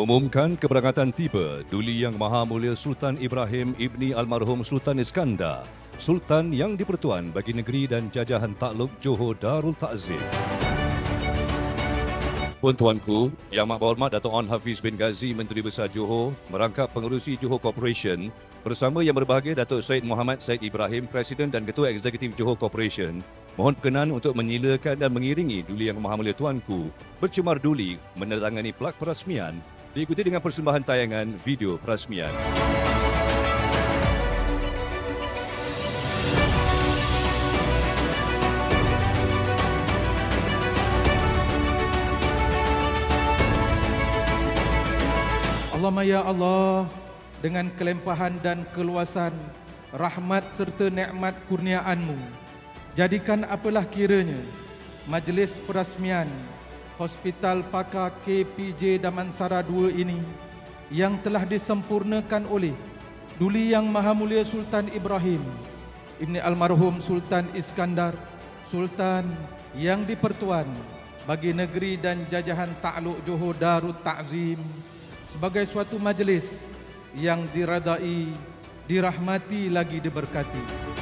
mengumumkan keberangkatan tiba Duli Yang Maha Mulia Sultan Ibrahim Ibni Almarhum Sultan Iskandar, Sultan yang di-Pertuan bagi negeri dan jajahan takluk Johor Darul Ta'zim. Puan-tuanku, Yang Berhormat Dato' On Hafiz bin Ghazi Menteri Besar Johor merangkap pengerusi Johor Corporation bersama Yang Berbahagia Datuk Syed Muhammad Syed Ibrahim, Presiden dan Ketua Eksekutif Johor Corporation, mohon perkenan untuk menyilakan dan mengiringi Duli Yang Maha Mulia Tuanku bercemar duli menandatangani plak perasmian diikuti dengan persembahan tayangan video perasmian. Allahumma ya Allah, dengan kelimpahan dan keluasan rahmat serta nikmat kurniaan-Mu, jadikan apalah kiranya majlis perasmian Hospital Pakar KPJ Damansara II ini yang telah disempurnakan oleh Duli Yang Maha Mulia Sultan Ibrahim Ibni Almarhum Sultan Iskandar, Sultan yang di-Pertuan bagi negeri dan jajahan takluk Johor Darul Ta'zim, sebagai suatu majlis yang diradai, dirahmati lagi diberkati.